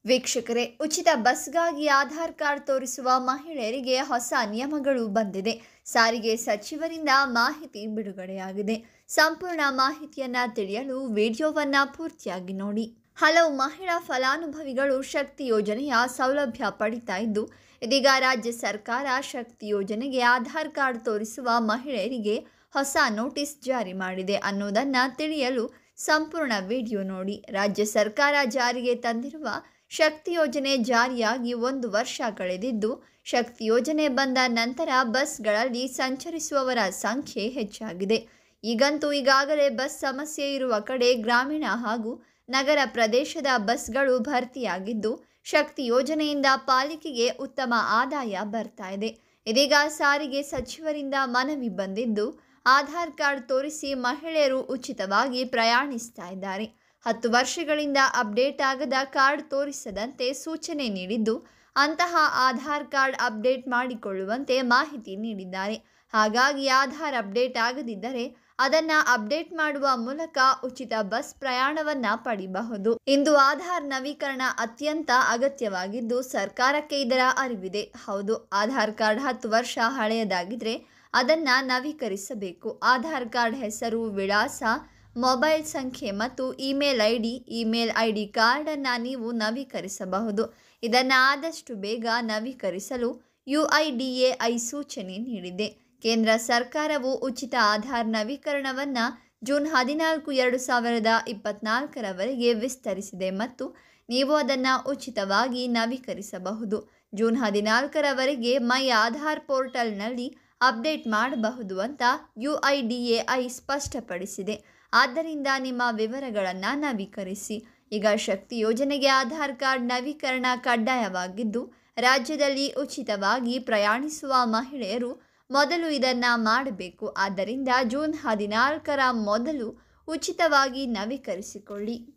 ವೀಕ್ಷಕರೇ, ಉಚಿತ ಬಸ್ಗಾಗಿ ಆಧಾರ್ ಕಾರ್ಡ್ ತೋರಿಸುವ ಮಹಿಳೆಯರಿಗೆ ಹೊಸ ನಿಯಮಗಳು ಬಂದಿದೆ. ಸಾರಿಗೆ ಸಚಿವರಿಂದ ಮಾಹಿತಿ ಬಿಡುಗಡೆಯಾಗಿದೆ. ಸಂಪೂರ್ಣ ಮಾಹಿತಿಯನ್ನ ತಿಳಿಯಲು ವಿಡಿಯೋವನ್ನ ಪೂರ್ತಿಯಾಗಿ ನೋಡಿ. ಹಲವು ಮಹಿಳಾ ಫಲಾನುಭವಿಗಳು ಶಕ್ತಿ ಯೋಜನೆಯ ಸೌಲಭ್ಯ ಪಡಿತಾ ಇದ್ದು, ಇದೀಗ ರಾಜ್ಯ ಸರ್ಕಾರ ಶಕ್ತಿ ಯೋಜನೆಗೆ ಆಧಾರ್ ಕಾರ್ಡ್ ತೋರಿಸುವ ಮಹಿಳೆಯರಿಗೆ ಹೊಸ ನೋಟಿಸ್ ಜಾರಿ ಮಾಡಿದೆ ಅನ್ನೋದನ್ನ ತಿಳಿಯಲು ಸಂಪೂರ್ಣ ವಿಡಿಯೋ ನೋಡಿ. ರಾಜ್ಯ ಸರ್ಕಾರ ಜಾರಿಗೆ ತಂದಿರುವ ಶಕ್ತಿ ಯೋಜನೆ ಜಾರಿಯಾಗಿ 1 ವರ್ಷ ಕಳೆದಿದ್ದು, ಶಕ್ತಿ ಯೋಜನೆ ಬಂದ ನಂತರ ಬಸ್ಗಳಲ್ಲಿ ಸಂಚರಿಸುವವರ ಸಂಖ್ಯೆ ಹೆಚ್ಚಾಗಿದೆ. ಈಗಂತೂ ಈಗಾಗಲೇ ಬಸ್ ಸಮಸ್ಯೆ ಇರುವ ಕಡೆ ಗ್ರಾಮೀಣ ಹಾಗೂ ನಗರ ಪ್ರದೇಶದ ಬಸ್ಗಳು ಭರ್ತಿಯಾಗಿದ್ದು, ಶಕ್ತಿ ಯೋಜನೆಯಿಂದ ಪಾಲಿಕೆಗೆ ಉತ್ತಮ ಆದಾಯ ಬರ್ತಾ ಇದೆ. ಇದೀಗ ಸಾರಿಗೆ ಸಚಿವರಿಂದ ಮನವಿ ಬಂದಿದ್ದು, ಆಧಾರ್ ಕಾರ್ಡ್ ತೋರಿಸಿ ಮಹಿಳೆಯರು ಉಚಿತವಾಗಿ ಪ್ರಯಾಣಿಸ್ತಾ ಇದ್ದಾರೆ. 10 ವರ್ಷಗಳಿಂದ ಅಪ್ಡೇಟ್ ಆಗದ ಕಾರ್ಡ್ ತೋರಿಸದಂತೆ ಸೂಚನೆ ನೀಡಿದ್ದು, ಅಂತಹ ಆಧಾರ್ ಕಾರ್ಡ್ ಅಪ್ಡೇಟ್ ಮಾಡಿಕೊಳ್ಳುವಂತೆ ಮಾಹಿತಿ ನೀಡಿದ್ದಾರೆ. ಹಾಗಾಗಿ ಆಧಾರ್ ಅಪ್ಡೇಟ್ ಆಗದಿದ್ದರೆ ಅದನ್ನು ಅಪ್ಡೇಟ್ ಮಾಡುವ ಮೂಲಕ ಉಚಿತ ಬಸ್ ಪ್ರಯಾಣವನ್ನು ಪಡೆಯಬಹುದು. ಇಂದು ಆಧಾರ್ ನವೀಕರಣ ಅತ್ಯಂತ ಅಗತ್ಯವಾಗಿದ್ದು, ಸರ್ಕಾರಕ್ಕೆ ಇದರ ಅರಿವಿದೆ. ಹೌದು, ಆಧಾರ್ ಕಾರ್ಡ್ 10 ವರ್ಷ ಹಳೆಯದಾಗಿದ್ದರೆ ಅದನ್ನು ನವೀಕರಿಸಬೇಕು. ಆಧಾರ್ ಕಾರ್ಡ್ ಹೆಸರು, ವಿಳಾಸ, ಮೊಬೈಲ್ ಸಂಖ್ಯೆ ಮತ್ತು ಇಮೇಲ್ ಐಡಿ ಕಾರ್ಡನ್ನು ನೀವು ನವೀಕರಿಸಬಹುದು. ಇದನ್ನು ಆದಷ್ಟು ಬೇಗ ನವೀಕರಿಸಲು UIDAI ಸೂಚನೆ ನೀಡಿದೆ. ಕೇಂದ್ರ ಸರ್ಕಾರವು ಉಚಿತ ಆಧಾರ್ ನವೀಕರಣವನ್ನು ಜೂನ್ 14, 2024ರವರೆಗೆ ವಿಸ್ತರಿಸಿದೆ ಮತ್ತು ನೀವು ಅದನ್ನು ಉಚಿತವಾಗಿ ನವೀಕರಿಸಬಹುದು. ಜೂನ್ 14ರವರೆಗೆ ಮೈ ಆಧಾರ್ ಪೋರ್ಟಲ್ನಲ್ಲಿ ಅಪ್ಡೇಟ್ ಮಾಡಬಹುದು ಅಂತ UIDAI ಸ್ಪಷ್ಟಪಡಿಸಿದೆ. ಆದ್ದರಿಂದ ನಿಮ್ಮ ವಿವರಗಳನ್ನು ನವೀಕರಿಸಿ. ಈಗ ಶಕ್ತಿ ಯೋಜನೆಗೆ ಆಧಾರ್ ಕಾರ್ಡ್ ನವೀಕರಣ ಕಡ್ಡಾಯವಾಗಿದ್ದು, ರಾಜ್ಯದಲ್ಲಿ ಉಚಿತವಾಗಿ ಪ್ರಯಾಣಿಸುವ ಮಹಿಳೆಯರು ಮೊದಲು ಇದನ್ನು ಮಾಡಬೇಕು. ಆದ್ದರಿಂದ ಜೂನ್ 14ರ ಮೊದಲು ಉಚಿತವಾಗಿ ನವೀಕರಿಸಿಕೊಳ್ಳಿ.